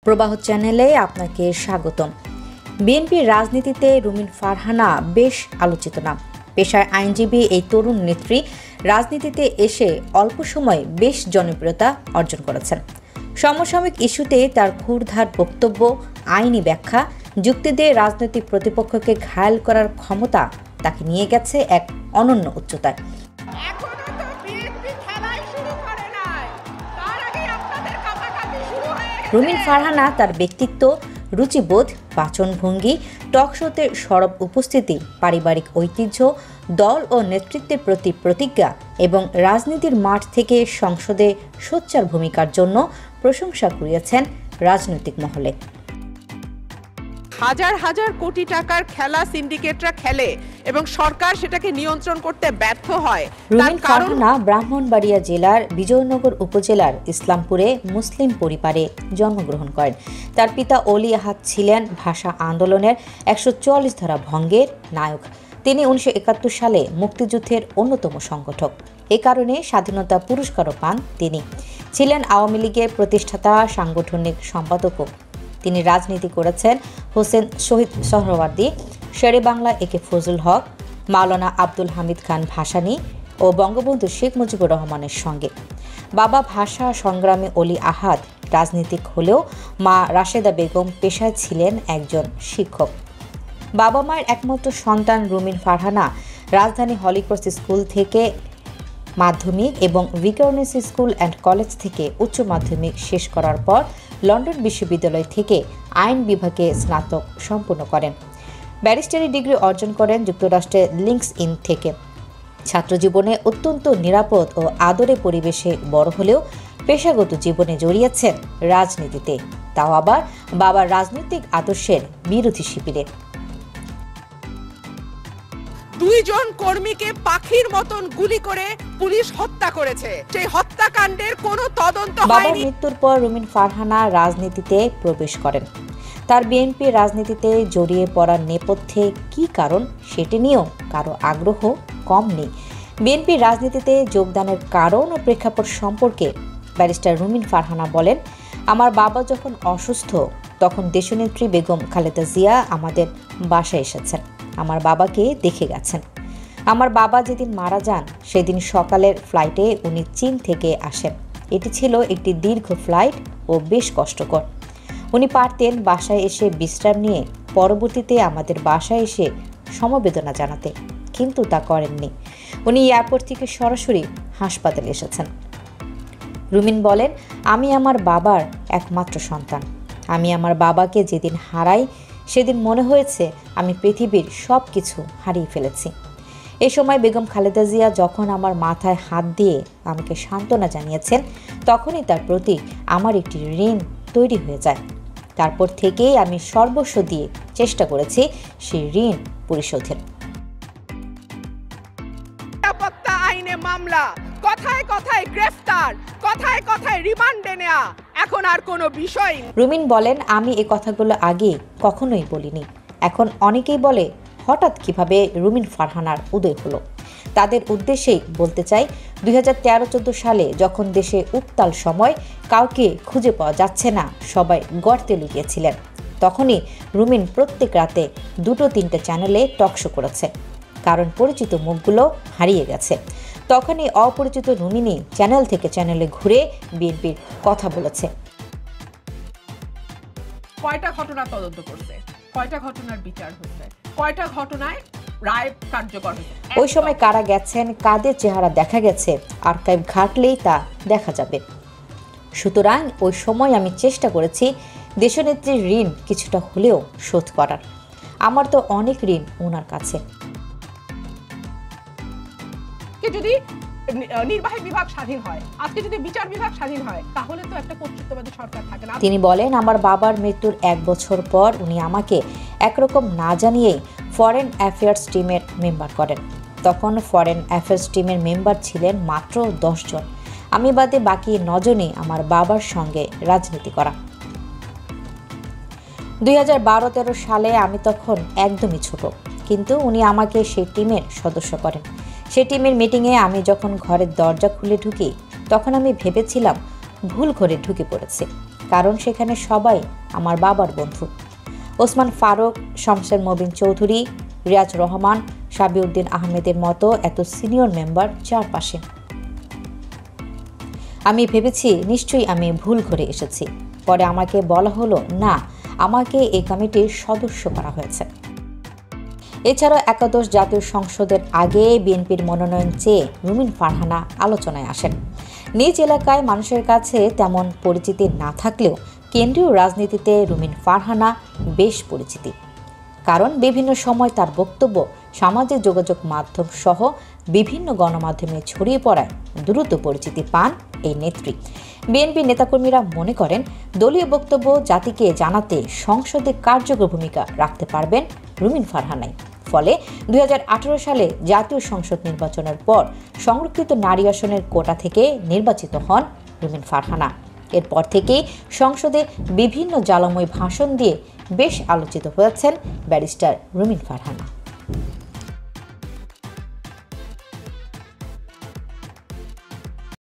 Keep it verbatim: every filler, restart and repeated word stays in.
প্রবাহ চ্যানেলে আপনাকে স্বাগতম। বিএনপির রাজনীতিতে রুমিন ফারহানা বেশ আলোচিত নাম। পেশায় আইনজীবী এই তরুণ নেত্রী রাজনীতিতে এসে অল্প সময়ে বেশ জনপ্রিয়তা অর্জন করেছেন। সমসাময়িক ইস্যুতে তার ক্ষুরধার বক্তব্য, আইনি ব্যাখ্যা, যুক্তি দিয়ে রাজনৈতিক প্রতিপক্ষকে ঘায়েল করার ক্ষমতা তাকে নিয়ে গেছে এক অনন্য উচ্চতায়। রুমিন ফারহানা তার ব্যক্তিত্ব, রুচিবোধ, বাচনভঙ্গি, টকশোতে সরব উপস্থিতি, পারিবারিক ঐতিহ্য, দল ও নেতৃত্বের প্রতি প্রতিজ্ঞা এবং রাজনীতির মাঠ থেকে সংসদে সোচ্চার ভূমিকার জন্য প্রশংসা কুড়িয়েছেন রাজনৈতিক মহলে। হাজার হাজার কোটি টাকার খেলা সিন্ডিকেটরা খেলে এবং সরকার সেটাকে নিয়ন্ত্রণ করতে ব্যর্থ হয়। রুমিন ফারহানা ব্রাহ্মণবাড়িয়া জেলার বিজয়নগর উপজেলার ইসলামপুরে মুসলিম পরিবারে জন্মগ্রহণ করেন। তার পিতা অলি আহাদ ছিলেন ভাষা আন্দোলনের একশো চুয়াল্লিশ ধারা ভঙ্গের নায়ক। তিনি উনিশশো একাত্তর সালে মুক্তিযুদ্ধের অন্যতম সংগঠক। এ কারণে স্বাধীনতা পুরস্কারও পান তিনি। ছিলেন আওয়ামী লীগের প্রতিষ্ঠাতা সাংগঠনিক সম্পাদকও। তিনি রাজনীতি করেছেন হোসেন শহীদ সোহরাওয়ার্দী, শেরে বাংলা এ কে ফজলুল হক, মাওলানা আব্দুল হামিদ খান ভাসানী ও বঙ্গবন্ধু শেখ মুজিবুর রহমানের সঙ্গে। বাবা ভাষা সংগ্রামী অলি আহাদ রাজনীতিক হলেও মা রাশেদা বেগম পেশায় ছিলেন একজন শিক্ষক। বাবা মায়ের একমাত্র সন্তান রুমিন ফারহানা রাজধানী হলিক্রস স্কুল থেকে মাধ্যমিক এবং ভিকারুনিস স্কুল অ্যান্ড কলেজ থেকে উচ্চ মাধ্যমিক শেষ করার পর লন্ডন বিশ্ববিদ্যালয় থেকে আইন বিভাগে স্নাতক সম্পন্ন করেন। ব্যারিস্টারি ডিগ্রি অর্জন করেন যুক্তরাষ্ট্রের লিঙ্কস ইন থেকে। ছাত্রজীবনে অত্যন্ত নিরাপদ ও আদরে পরিবেশে বড় হলেও পেশাগত জীবনে জড়িয়েছেন রাজনীতিতে, তাও আবার বাবার রাজনৈতিক আদর্শের বিরোধী শিবিরে। দুইজন কর্মীকে পাখির মতন গুলি করে পুলিশ হত্যা করেছে। সেই হত্যাকাণ্ডের কোনো তদন্ত হয়নি। বাবার মৃত্যুর পর রুমিন ফারহানা রাজনীতিতে প্রবেশ করেন। তার বিএনপি রাজনীতিতে জড়িয়ে পড়ার নেপথ্যে কী কারণ সেটি নিয়েও কারো আগ্রহ কম নেই। বিএনপি রাজনীতিতে যোগদানের কারণ ও প্রেক্ষাপট সম্পর্কে ব্যারিস্টার রুমিন ফারহানা বলেন, আমার বাবা যখন অসুস্থ তখন দেশনেত্রী বেগম খালেদা জিয়া আমাদের বাসায় এসেছেন, আমার বাবাকে দেখে গেছেন। আমার বাবা যেদিন মারা যান সেদিন সকালের ফ্লাইটে উনি চীন থেকে আসেন। এটি ছিল একটি দীর্ঘ ফ্লাইট ও বেশ কষ্টকর। উনি পারতেন বাসায় এসে বিশ্রাম নিয়ে পরবর্তীতে আমাদের বাসায় এসে সমবেদনা জানাতে, কিন্তু তা করেননি। উনি এয়ারপোর্ট থেকে সরাসরি হাসপাতালে এসেছেন। রুমিন বলেন, আমি আমার বাবার একমাত্র সন্তান। আমি আমার বাবাকে যেদিন হারাই সেদিন মনে হয়েছে আমি পৃথিবীর সব কিছু হারিয়ে ফেলেছি। এ সময় বেগম খালেদা জিয়া যখন আমার মাথায় হাত দিয়ে আমাকে সান্ত্বনা জানিয়েছেন, তখনই তার প্রতি আমার একটি ঋণ তৈরি হয়ে যায়। তারপর থেকেই আমি সর্বস্ব দিয়ে চেষ্টা করেছি সেই ঋণ পরিশোধের। নিরাপত্তা আইনে মামলা, কথায় কথায় গ্রেফতার, কথায় কথায় রিমান্ডে নেওয়া এখন আর কোনো বিষয়। রুমিন বলেন, আমি এই কথাগুলো আগে কখনোই বলিনি। এখন অনেকেই বলে হঠাৎ কিভাবে রুমিন ফারহানার উদয় হলো। তাদের উদ্দেশ্যেই বলতে চাই, দুই হাজার তেরো চোদ্দো সালে যখন দেশে উত্তাল সময়, কাউকে খুঁজে পাওয়া যাচ্ছে না, সবাই গর্তে লুকিয়েছিলেন, তখনই রুমিন প্রত্যেক রাতে দুটো তিনটে চ্যানেলে টকশো করেছে। কারণ পরিচিত মুখগুলো হারিয়ে গেছে। তখনই অপরিচিত রুমিনই চ্যানেল থেকে চ্যানেলে ঘুরে বিএনপির কথা বলেছে। কয়টা ঘটনা তদন্ত করছে, কয়টা ঘটনার বিচার হয়েছে, কয়টা ঘটনায় রায় কার্যকর হয়েছে, ওই সময় কারা গেছেন, কাদের চেহারা দেখা গেছে, আর্কাইভ ঘাটলেই তা দেখা যাবে। সুতরাং ওই সময় আমি চেষ্টা করেছি দেশনেত্রীর ঋণ কিছুটা হলেও শোধ করার। আমার তো অনেক ঋণ ওনার কাছে। যদি নির্বাহী বিভাগ স্বাধীন হয়, আজকে যদি বিচার বিভাগ স্বাধীন হয়, তাহলে তো একটা কর্তৃত্ববাদী সরকার থাকে না। তিনি বলেন, আমার বাবার মৃত্যুর এক বছর পর উনি আমাকে একরকম না জানিয়েই ফরেন অ্যাফেয়ার্স টিমের মেম্বার করেন। তখন ফরেন অ্যাফেয়ার্স টিমের মেম্বার ছিলেন মাত্র দশ জন। আমি বাদে বাকি নজনই আমার বাবার সঙ্গে রাজনীতি করা। দুই হাজার বারো তেরো সালে আমি তখন একদমই ছোট, কিন্তু উনি আমাকে সেই টিমের সদস্য করেন। সেই টিমের মিটিংয়ে আমি যখন ঘরের দরজা খুলে ঢুকি তখন আমি ভেবেছিলাম ভুল ঘরে ঢুকে পড়েছি। কারণ সেখানে সবাই আমার বাবার বন্ধু। ওসমান ফারুক, শমশের মবিন চৌধুরী, রিয়াজ রহমান, সাবিউদ্দিন আহমেদের মতো এত সিনিয়র মেম্বার চারপাশে। আমি ভেবেছি নিশ্চয়ই আমি ভুল করে এসেছি। পরে আমাকে বলা হলো না, আমাকে এই কমিটির সদস্য করা হয়েছে। এছাড়াও একাদশ জাতীয় সংসদের আগে বিএনপির মনোনয়ন চেয়ে রুমিন ফারহানা আলোচনায় আসেন। নিজ এলাকায় মানুষের কাছে তেমন পরিচিতি না থাকলেও কেন্দ্রীয় রাজনীতিতে রুমিন ফারহানা বেশ পরিচিতি, কারণ বিভিন্ন সময় তার বক্তব্য সামাজিক যোগাযোগ মাধ্যম সহ বিভিন্ন গণমাধ্যমে ছড়িয়ে পড়ায় দ্রুত পরিচিতি পান এই নেত্রী। বিএনপি নেতাকর্মীরা মনে করেন দলীয় বক্তব্য জাতিকে জানাতে সংসদে কার্যকর ভূমিকা রাখতে পারবেন রুমিন ফারহানাই। ফলে দুই হাজার আঠারো সালে জাতীয় সংসদ নির্বাচনের পর সংরক্ষিত নারী আসনের কোটা থেকে নির্বাচিত হন রুমিন ফারহানা। এরপর থেকেই সংসদে বিভিন্ন জ্বালাময় ভাষণ দিয়ে বেশ আলোচিত হয়েছেন ব্যারিস্টার রুমিন ফারহানা।